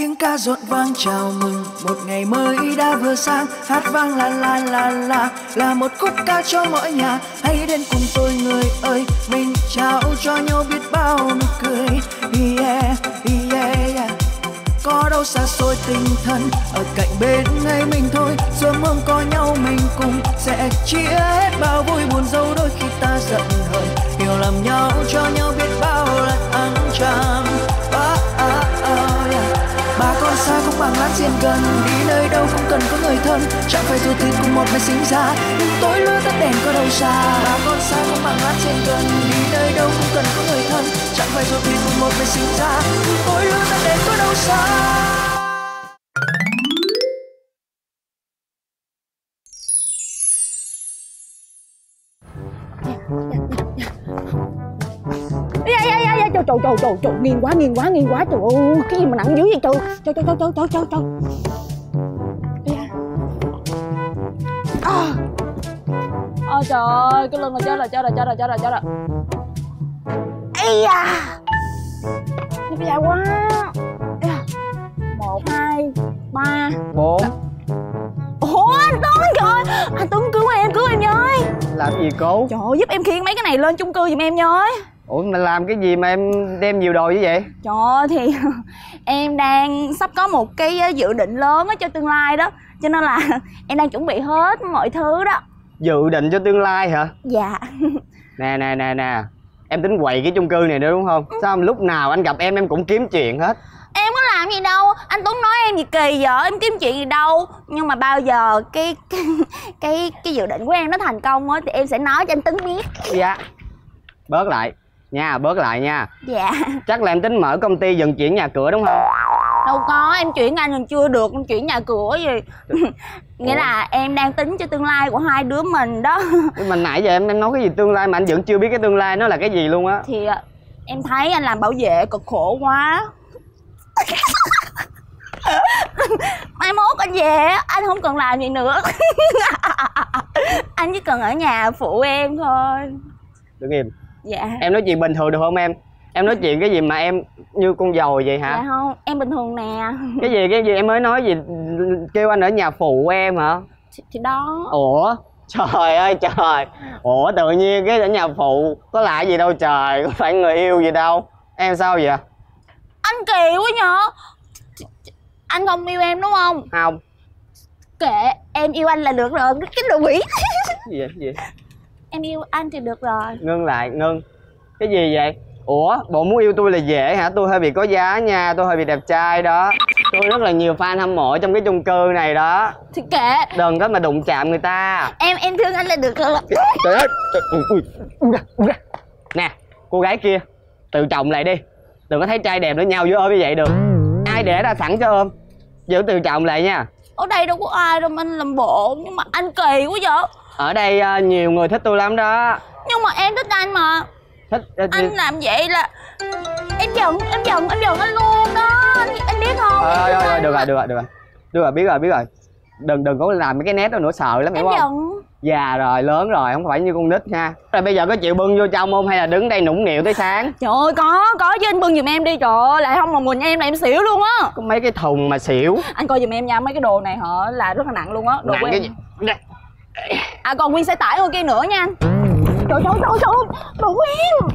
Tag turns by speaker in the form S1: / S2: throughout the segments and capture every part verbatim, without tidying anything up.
S1: tiếng ca rộn vang chào mừng một ngày mới đã vừa sang. Hát vang la la la la là một khúc ca cho mỗi nhà. Hãy đến cùng tôi người ơi, mình trao cho nhau biết bao nụ cười. Yeah, yeah, yeah. Có đâu xa xôi tình thân, ở cạnh bên ngay mình thôi. Sớm hôm có nhau mình cùng sẽ chia hết bao vui buồn. Dẫu đôi khi ta giận hờn, hiểu lầm nhau cho nhau biết bao lần ắng trầm. Oh, oh, oh, yeah. Bà con xa không bằng láng giềng gần, đi nơi đâu cũng cần có người thân. Chẳng phải ruột thịt cùng một mẹ sinh ra, nhưng tối lửa tắt đèn có đâu xa. Bà con xa không bằng láng giềng gần, đi nơi đâu cũng cần có người thân. Chẳng phải ruột thịt cùng một mẹ sinh ra, nhưng tối lửa tắt đèn có đâu xa.
S2: Trời trời trời trời trời, nghiêng quá nghiêng quá nghiêng quá, trời ơi cái gì mà nặng dữ vậy trời. Trời trời trời trời trời trời trời. À. Ôi trời ơi, cái lưng là chết rồi chết rồi chết rồi chết rồi chết rồi. Ây da, nó bị dài quá. Một hai ba
S3: bốn.
S2: Ủa anh Tuấn, trời anh Tuấn cứu em cứu em ơi.
S3: Làm gì cô?
S2: Trời ơi, giúp em khiêng mấy cái này lên chung cư giùm em ơi.
S3: Ủa mình làm cái gì mà em đem nhiều đồ như vậy?
S2: Trời ơi thì em đang sắp có một cái dự định lớn cho tương lai đó, cho nên là em đang chuẩn bị hết mọi thứ đó.
S3: Dự định cho tương lai hả?
S2: Dạ.
S3: Nè nè nè nè, em tính quậy cái chung cư này nữa đúng không? Sao lúc nào anh gặp em em cũng kiếm chuyện hết?
S2: Em có làm gì đâu, anh Tuấn nói em gì kỳ vậy, em kiếm chuyện gì đâu. Nhưng mà bao giờ cái cái cái, cái dự định của em nó thành công á thì em sẽ nói cho anh Tuấn biết.
S3: Dạ. Bớt lại nha, bớt lại nha.
S2: Dạ.
S3: Chắc là em tính mở công ty vận chuyển nhà cửa đúng không?
S2: Đâu có, em chuyển anh còn chưa được, em chuyển nhà cửa gì. Nghĩa Ủa? là em đang tính cho tương lai của hai đứa mình đó.
S3: Nhưng mà nãy giờ em em nói cái gì tương lai mà anh vẫn chưa biết cái tương lai nó là cái gì luôn á.
S2: Thì em thấy anh làm bảo vệ cực khổ quá. Mai mốt anh về anh không cần làm gì nữa. Anh chỉ cần ở nhà phụ em thôi.
S3: Đứng im.
S2: Dạ.
S3: Em nói chuyện bình thường được không em? Em nói chuyện cái gì mà em như con dồi vậy hả?
S2: Dạ không, em bình thường nè.
S3: Cái gì cái gì em mới nói gì kêu anh ở nhà phụ em hả?
S2: Thì, thì đó.
S3: Ủa? Trời ơi trời. Ủa tự nhiên cái ở nhà phụ có lạ gì đâu trời, có phải người yêu gì đâu. Em sao vậy?
S2: Anh kỳ quá nhở. Anh không yêu em đúng không?
S3: Không.
S2: Kệ, em yêu anh là được rồi, cái đồ quỷ.
S3: Gì vậy? Gì?
S2: Em yêu anh thì được rồi.
S3: Ngưng lại, ngưng. Cái gì vậy? Ủa, bộ muốn yêu tôi là dễ hả? Tôi hơi bị có giá nha, tôi hơi bị đẹp trai đó. Tôi rất là nhiều fan hâm mộ trong cái chung cư này đó.
S2: Thì kệ.
S3: Đừng có mà đụng chạm người ta.
S2: Em em thương anh là được rồi.
S3: Trời ơi, trời, ui, ui, ui ra, ui ra. Nè, cô gái kia, tự trọng lại đi. Đừng có thấy trai đẹp nữa nhau vô ôm như vậy được. Ai để ra sẵn cho ôm. Giữ tự trọng lại nha.
S2: Ở đây đâu có ai đâu mà anh làm bộ. Nhưng mà anh kỳ quá vậy.
S3: Ở đây uh, nhiều người thích tôi lắm đó.
S2: Nhưng mà em thích anh mà.
S3: Thích uh,
S2: anh làm vậy là em giận em giận em giận anh luôn đó. Anh, anh biết không?
S3: Thôi thôi thôi được rồi được rồi được rồi được rồi biết rồi biết rồi. Đừng đừng có làm mấy cái nét đó nữa, sợ lắm hiểu
S2: em
S3: không?
S2: Giận.
S3: Già rồi, lớn rồi, không phải như con nít nha. Rồi bây giờ có chịu bưng vô trong không hay là đứng đây nũng nịu tới sáng?
S2: Trời ơi có có chứ, anh bưng giùm em đi. Trời ơi, lại không mà mình em là em xỉu luôn á.
S3: Có mấy cái thùng mà xỉu.
S2: Anh coi giùm em nha, mấy cái đồ này họ là rất là nặng luôn á. Đồ
S3: nặng
S2: của
S3: cái
S2: em.
S3: gì? Nè.
S2: À còn nguyên xe tải ngồi kia nữa nha anh. Trời trời trời trời, đồ của em.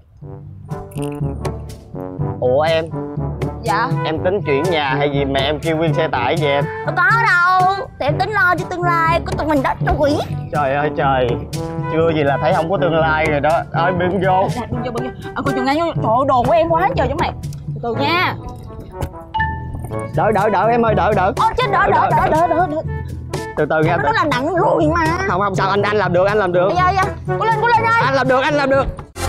S3: Ủa em?
S2: Dạ.
S3: Em tính chuyển nhà hay gì mà em kêu nguyên xe tải về em?
S2: Đâu có đâu, thì em tính lo cho tương lai của tụi mình đó, đồ quỷ.
S3: Trời ơi trời, chưa gì là thấy không có tương lai rồi đó. Ơi bưng vô.
S2: Dạ, bưng vô bưng vô. À coi chừng ngay vô. Trời ơi, đồ của em quá trời giống này. Từ từ nha.
S3: Đỡ đỡ đỡ em ơi, đỡ đỡ.
S2: Ô chết, đỡ đỡ đỡ đỡ đỡ đỡ.
S3: Từ từ nha.
S2: Nó là nặng rồi mà.
S3: Không không sao, anh anh làm được, anh làm được.
S2: Dạ dạ, cố lên cố lên ơi.
S3: Anh làm được, anh làm được.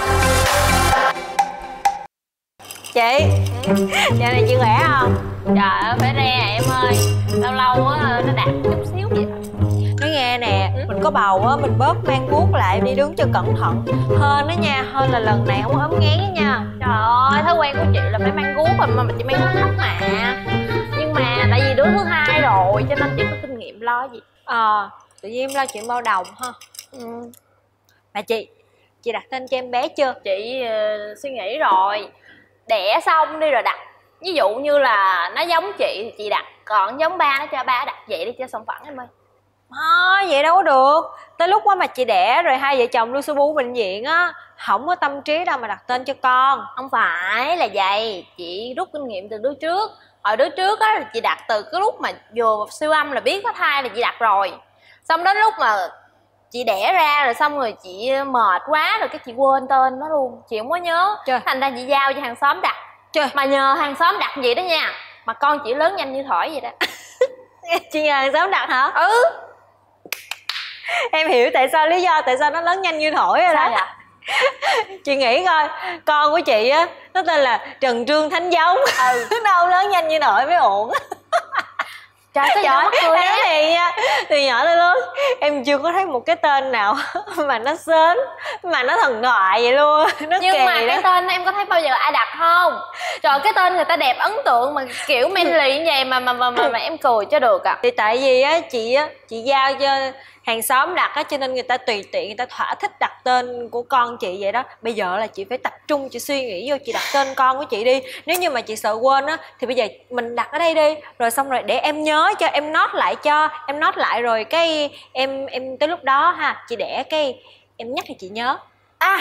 S4: Chị, giờ này chị khỏe không? Trời ơi, phải re em ơi. Lâu lâu á, nó đạt chút xíu vậy.
S5: Nói nghe nè, mình có bầu á, mình bớt mang guốc lại, đi đứng cho cẩn thận. Hên đó nha, hên là lần này không ốm ngán đó nha.
S4: Trời ơi, thói quen của chị là phải mang guốc rồi mà chị mang guốc thấp mà. Nhưng mà tại vì đứa thứ hai rồi, cho nên chị có kinh nghiệm lo gì.
S5: Ờ, à, tự nhiên em lo chuyện bao đồng ha. Ừ. Mà chị, chị đặt tên cho em bé chưa?
S4: Chị uh, suy nghĩ rồi. Đẻ xong đi rồi đặt. Ví dụ như là nó giống chị thì chị đặt, còn giống ba nó cho ba đặt vậy đi cho sòng phẳng em ơi.
S5: Thôi vậy đâu có được. Tới lúc mà chị đẻ rồi hai vợ chồng lưu su bu bệnh viện á, không có tâm trí đâu mà đặt tên cho con.
S4: Không phải là vậy, chị rút kinh nghiệm từ đứa trước. Hồi đứa trước á là chị đặt từ cái lúc mà vừa siêu âm là biết có thai là chị đặt rồi. Xong đến lúc mà chị đẻ ra rồi xong rồi chị mệt quá rồi cái chị quên tên nó luôn, chị không có nhớ.
S5: Trời.
S4: Thành ra chị giao cho hàng xóm đặt.
S5: Trời.
S4: Mà nhờ hàng xóm đặt vậy đó nha, mà con chị lớn nhanh như thổi vậy đó.
S5: Chị nhờ hàng xóm đặt hả?
S4: Ừ.
S5: Em hiểu tại sao, lý do tại sao nó lớn nhanh như thổi rồi đó.
S4: Sao vậy?
S5: Chị nghĩ coi, con của chị á nó tên là Trần Trương Thánh Giống. Ừ. Đâu lớn nhanh như thổi mới ổn.
S4: Trời ơi,
S5: Trời
S4: mắc cười
S5: em
S4: á.
S5: thì nha, từ nhỏ tới lớn em chưa có thấy một cái tên nào mà nó sến, mà nó thần thoại vậy luôn. Nó
S4: Nhưng
S5: kỳ
S4: mà
S5: đó.
S4: cái tên em có thấy bao giờ ai đặt không? Trời, cái tên người ta đẹp ấn tượng mà kiểu manly như vậy mà mà mà mà, mà em cười cho được à.
S5: Thì tại vì á chị á chị giao cho hàng xóm đặt á, cho nên người ta tùy tiện, người ta thỏa thích đặt tên của con chị vậy đó. Bây giờ là chị phải tập trung, chị suy nghĩ vô chị đặt tên con của chị đi. Nếu như mà chị sợ quên á thì bây giờ mình đặt ở đây đi, rồi xong rồi để em nhớ cho, em note lại cho, em note lại rồi cái em em tới lúc đó ha, chị đẻ cái em nhắc cho chị nhớ.
S4: À,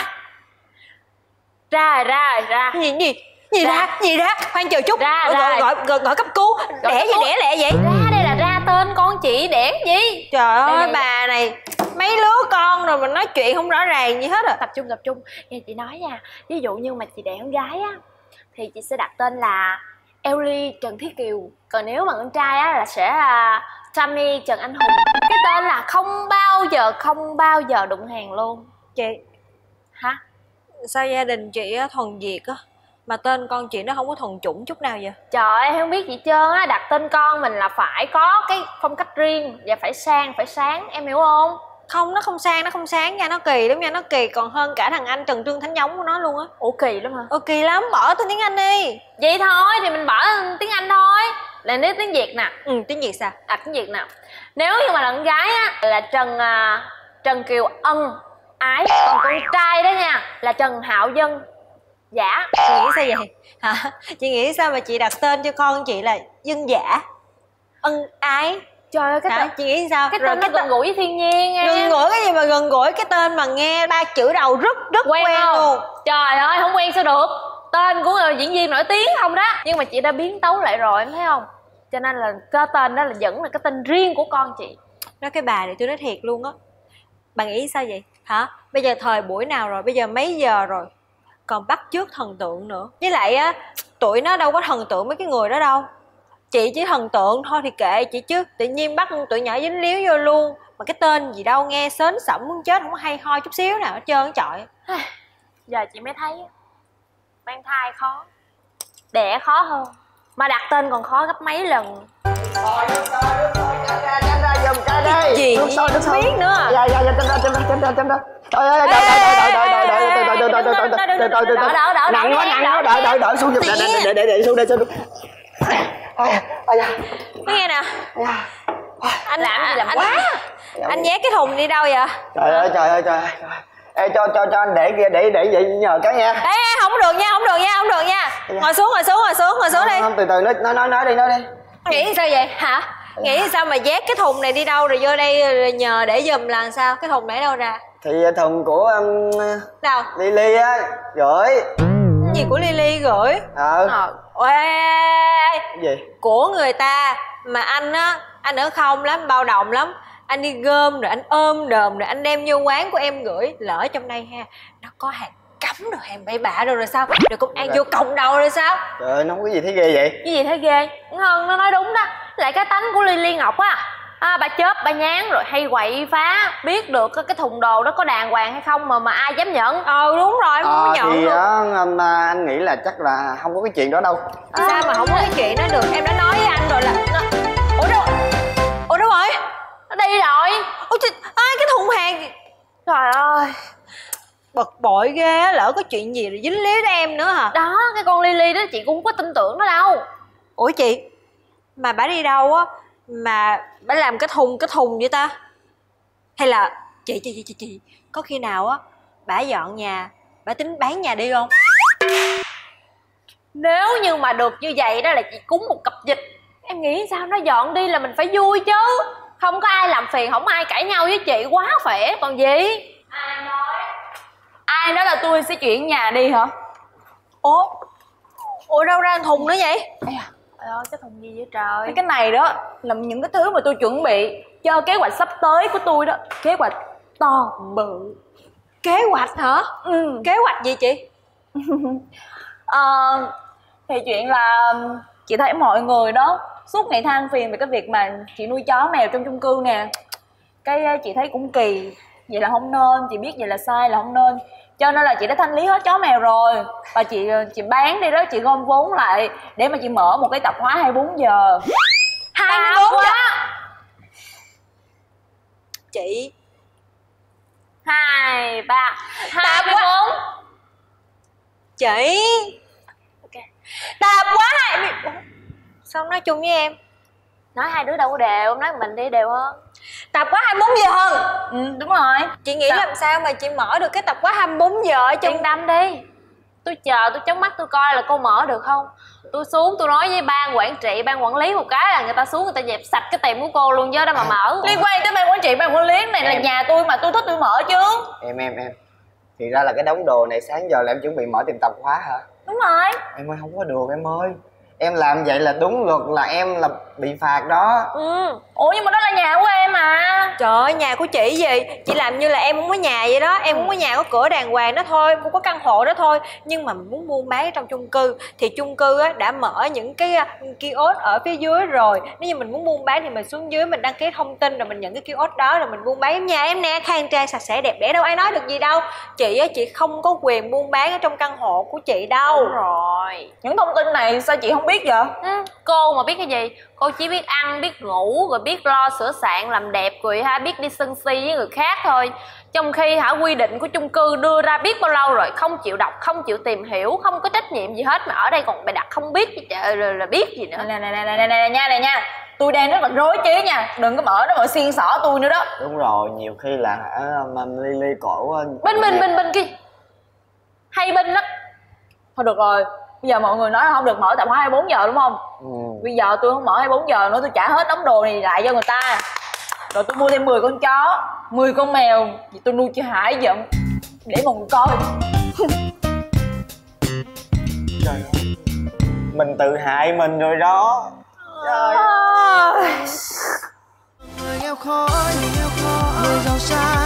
S4: ra rồi, ra rồi, ra.
S5: Gì gì gì
S4: Ra.
S5: ra gì ra khoan chờ chút,
S4: Ra,
S5: gọi,
S4: ra.
S5: gọi, gọi, gọi, gọi cấp cứu.
S4: Gọi
S5: Đẻ
S4: cấp
S5: gì
S4: cứu.
S5: đẻ lẹ vậy?
S4: Ra đây là ra tên con chị, đẻ gì?
S5: Trời
S4: Đây,
S5: ơi
S4: đây.
S5: bà này mấy lứa con rồi mà nói chuyện không rõ ràng gì hết à.
S4: Tập trung, tập trung. Nghe chị nói nha, ví dụ như mà chị đẻ con gái á thì chị sẽ đặt tên là Ellie Trần Thiết Kiều. Còn nếu mà con trai á là sẽ uh, Tammy Trần Anh Hùng. Cái tên là không bao giờ, không bao giờ đụng hàng luôn.
S5: Chị,
S4: Hả?
S5: sao gia đình chị á thuần Việt á mà tên con chị nó không có thuần chủng chút nào vậy?
S4: Trời ơi, không biết gì trơn á. Đặt tên con mình là phải có cái phong cách riêng và phải sang, phải sáng, em hiểu không?
S5: Không, nó không sang, nó không sáng nha, nó kỳ lắm nha, nó kỳ còn hơn cả thằng anh Trần Trương Thánh Giống của nó luôn á.
S4: Ủa kỳ lắm hả?
S5: Ờ kỳ lắm, bỏ tên tiếng Anh đi.
S4: Vậy thôi thì mình bỏ tiếng Anh thôi. Là nếu tiếng Việt nè.
S5: Ừ, tiếng Việt sao?
S4: À, tiếng Việt nè. Nếu như mà là con gái á là Trần à, Trần Kiều Ân Ái. Còn con trai đó nha là Trần Hạo Dân Giả.
S5: Chị nghĩ sao vậy? Hả? Chị nghĩ sao mà chị đặt tên cho con chị là Dân Giả Ân Ái?
S4: Trời ơi, cái
S5: Hả?
S4: tên,
S5: Chị nghĩ sao?
S4: cái
S5: Rồi
S4: tên nó gần gũi với thiên nhiên em.
S5: gần gũi cái gì mà gần gũi, cái tên mà nghe ba chữ đầu rất rất
S4: Quen
S5: quen,
S4: không?
S5: luôn.
S4: Trời ơi, không quen sao được. Tên của người diễn viên nổi tiếng không đó. Nhưng mà chị đã biến tấu lại rồi, em thấy không? Cho nên là cái tên đó là vẫn là cái tên riêng của con chị.
S5: Nói cái bà này tôi nói thiệt luôn á. Bà nghĩ sao vậy? Hả? Bây giờ thời buổi nào rồi? Bây giờ mấy giờ rồi? Còn bắt chước thần tượng nữa. Với lại á, tụi nó đâu có thần tượng mấy cái người đó đâu. Chị chỉ thần tượng thôi thì kệ chị chứ. Tự nhiên bắt tụi nhỏ dính líu vô luôn. Mà cái tên gì đâu nghe sến sẩm muốn chết, không có hay ho chút xíu nào hết trơn á trời.
S4: Giờ chị mới thấy mang thai khó, đẻ khó hơn, mà đặt tên còn khó gấp mấy lần.
S5: Gì
S3: nước sôi nước sôi
S5: biết nữa à?
S3: dạ dạ dạ chân ra chân ra chân ra chân ra trời ơi đợi đợi đợi đợi đợi đợi đợi đợi đợi đợi đợi đợi đợi nặng quá nặng quá đợi đợi đợi xuống giùm để để để để xuống đây xuống
S5: Nói nghe nè, anh
S4: Làm gì làm
S5: anh,
S4: quá.
S5: anh nhét cái thùng đi đâu vậy?
S3: trời ơi trời ơi trời ơi ê cho cho cho anh để kia để để vậy nhờ cái nha.
S5: Ê không được nha, không được nha, không được nha. Ngồi xuống, ngồi xuống, ngồi xuống, ngồi xuống đi.
S3: Không, từ từ nói nói nói đi nói đi.
S5: Nghĩ sao vậy hả? Nghĩ sao mà vét cái thùng này đi đâu rồi vô đây rồi nhờ để giùm là sao? Cái thùng để đâu ra?
S3: Thì thùng của um,
S5: Đâu?
S3: Lily á gửi.
S5: Cái gì của Lily gửi?
S3: Ờ.
S5: Ờ. Ê,
S3: Cái gì?
S5: của người ta mà anh á, anh ở không lắm, bao đồng lắm. Anh đi gom rồi anh ôm đờm rồi anh đem vô quán của em gửi. Lỡ trong đây ha, nó có hàng cấm rồi hàng bậy bạ rồi rồi sao? Rồi công an vô còng đầu rồi sao?
S3: Trời ơi nó không có gì thấy ghê vậy.
S4: Cái gì thế ghê? Hơn nó nói đúng đó. Lại cái tánh của Lily Ngọc á, à, bà chớp bà nhán rồi hay quậy phá, biết được cái thùng đồ đó có đàng hoàng hay không mà mà ai dám nhận.
S5: Ờ đúng rồi, em không có
S3: Ờ
S5: nhận
S3: thì
S5: luôn.
S3: á um, anh nghĩ là chắc là không có cái chuyện đó đâu.
S5: Sao mà không có cái chuyện đó được? Em đã nói với anh rồi là nó... Ủa đâu? Ủa đâu rồi?
S4: Nó đi rồi.
S5: Ủa chị... à, cái thùng hàng...
S4: Trời ơi.
S5: Bực bội ghê á, lỡ có chuyện gì rồi dính líu đến em nữa hả?
S4: Đó, cái con Lily đó chị cũng không có tin tưởng nó đâu.
S5: Ủa chị, mà bả đi đâu á mà bả làm cái thùng cái thùng vậy ta? Hay là chị chị chị chị, chị có khi nào á bả dọn nhà, bả tính bán nhà đi không?
S4: Nếu như mà được như vậy đó là chị cúng một cặp vịt. Em nghĩ sao nó dọn đi là mình phải vui chứ. Không có ai làm phiền, không ai cãi nhau với chị, quá khỏe còn gì. Ai nói?
S2: Ai nói là tôi sẽ chuyển nhà đi hả?
S5: Ủa? Ủa đâu ra thùng nữa vậy?
S4: Ê à, trời ơi cái thùng gì vậy trời.
S2: Cái này đó là những cái thứ mà tôi chuẩn bị cho kế hoạch sắp tới của tôi đó. Kế hoạch to bự.
S5: Kế hoạch hả?
S2: Ừ.
S5: Kế hoạch gì chị?
S2: Ờ, thì chuyện là chị thấy mọi người đó suốt ngày than phiền về cái việc mà chị nuôi chó mèo trong chung cư nè. Cái chị thấy cũng kỳ. Vậy là không nên, chị biết vậy là sai là không nên. Cho nên là chị đã thanh lý hết chó mèo rồi. Và chị chị bán đi đó, chị gom vốn lại để mà chị mở một cái tạp hóa hai mươi bốn giờ.
S5: hai mươi bốn giờ? Chị
S4: Hai, ba, hai mươi
S5: quá.
S4: bốn.
S5: Chị
S4: Ok.
S5: tạp quá hai mươi bốn. Sao nói chung với em?
S4: Nói hai đứa đâu có đều, nói mình đi đều hơn.
S5: Tạp quá hai mươi bốn giờ hơn.
S2: Ừ, đúng rồi.
S5: Chị nghĩ
S2: Sao?
S5: làm sao mà chị mở được cái tạp quá hai mươi bốn giờ ở trong...
S4: Yên tâm đi. Tôi chờ, tôi chớp mắt tôi coi là cô mở được không. Tôi xuống tôi nói với ban quản trị, ban quản lý một cái là người ta xuống người ta dẹp sạch cái tiệm của cô luôn chứ đâu mà mở.
S2: Liên quan tới ban quản trị, ban quản lý này là
S3: Em.
S2: nhà tôi mà, tôi thích tôi mở chứ.
S3: Em em em thì ra là cái đống đồ này sáng giờ là em chuẩn bị mở tiệm tạp hóa hả?
S2: Đúng rồi.
S3: Em ơi không có được em ơi. Em làm vậy là đúng luật là em là bị phạt đó.
S5: Ừ.
S2: Ủa nhưng mà đó là nhà của em mà.
S5: Trời ơi, nhà của chị gì? Chị làm như là em không có nhà vậy đó. Em không có nhà có cửa đàng hoàng đó thôi, không có căn hộ đó thôi. Nhưng mà mình muốn buôn bán ở trong chung cư thì chung cư á, đã mở những cái kiosk ở phía dưới rồi. Nếu như mình muốn buôn bán thì mình xuống dưới mình đăng ký thông tin rồi mình nhận cái kiosk đó rồi mình buôn bán. Em nhà em nè, khang trang sạch sẽ đẹp đẽ đâu ai nói được gì đâu. Chị á, chị không có quyền buôn bán ở trong căn hộ của chị đâu.
S4: Đúng rồi.
S2: Những thông tin này sao chị không biết vậy?
S4: Ừ, cô mà biết cái gì? Cô chỉ biết ăn, biết ngủ, rồi biết lo sửa soạn làm đẹp, rồi ha biết đi sân si với người khác thôi. Trong khi hả quy định của chung cư đưa ra biết bao lâu rồi, không chịu đọc, không chịu tìm hiểu, không có trách nhiệm gì hết, mà ở đây còn bày đặt không biết gì trời, rồi là biết gì nữa.
S2: Nè nè nè nè nè nha nè nha. Tôi đang rất là rối trí nha, đừng có mở nó mà xiên xỏ tôi nữa đó.
S3: Đúng rồi, nhiều khi là hả mà ly ly cổ.
S4: Bên bên bên bên kia hay bên lắm.
S2: Thôi được rồi, bây giờ mọi người nói là không được mở tạp hóa hai mươi bốn giờ đúng không?
S3: Ừ.
S2: Bây giờ tôi không mở hai mươi bốn giờ nữa, tôi trả hết đống đồ này lại cho người ta. Rồi tôi mua thêm mười con chó, mười con mèo, vì tôi nuôi cho Hải giận. Để mọi người coi.
S3: Trời ơi, mình tự hại mình rồi đó. Trời ơi.
S1: Người nghèo khó, người giàu sang